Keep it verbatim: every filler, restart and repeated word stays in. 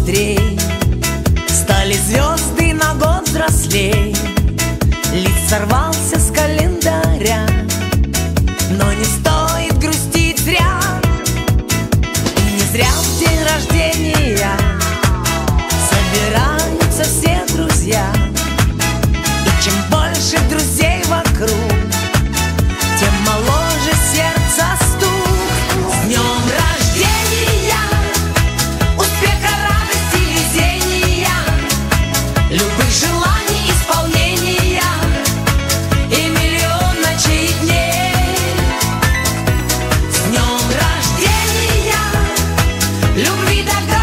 щедрей, стали звезды на год взрослей. Лист сорвался с календаря, но не стоит грустить зря. И не зря в день рождения собираются все друзья. И чем больше друзей вокруг, тем моложе сердце стук. С днем рождения, успеха, радости, везения, любых желаний исполнения и миллион ночей и дней. С днем рождения, любви, добра